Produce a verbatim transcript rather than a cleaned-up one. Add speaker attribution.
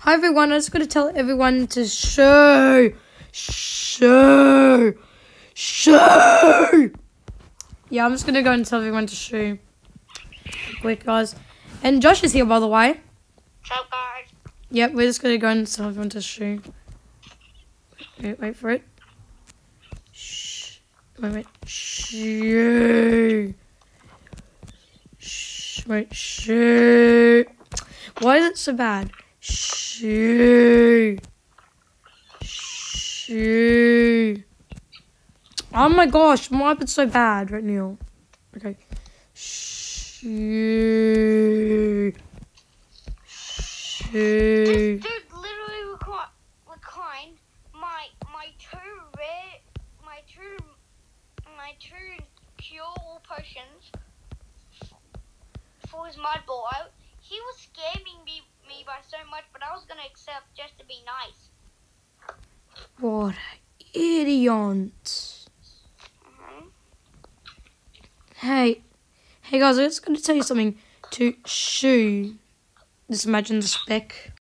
Speaker 1: Hi everyone, I just got to tell everyone to shoo, shoo, shoo. Yeah, I'm just going to go and tell everyone to shoo. Quick, guys. And Josh is here, by the way.
Speaker 2: What's up, guys?
Speaker 1: Yep, we're just going to go and tell everyone to shoo. Wait, wait for it. Shh. Wait, wait. Shoo. Shh. Wait, shoo. Why is it so bad? Shoo. Shoo. Oh my gosh, my iPad's so bad right now. Okay. Shoo. Shoo.
Speaker 2: This dude literally record, reclined my my two rare my two my two cure all potions for his mud ball. I, he was scamming me me by so much, but I was gonna accept just to be nice.
Speaker 1: What an idiot.
Speaker 2: Mm-hmm.
Speaker 1: Hey, hey guys, I'm just going to tell you something. To shoo. Just imagine the speck